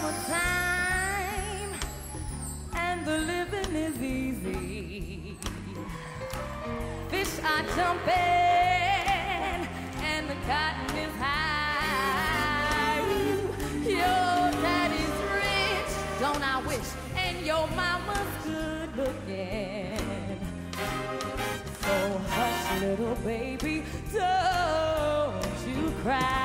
summertime and the living is easy. Fish are jumping and the cotton is high. Your daddy's rich, don't I wish, and your mama's good looking. So hush, little baby, don't you cry.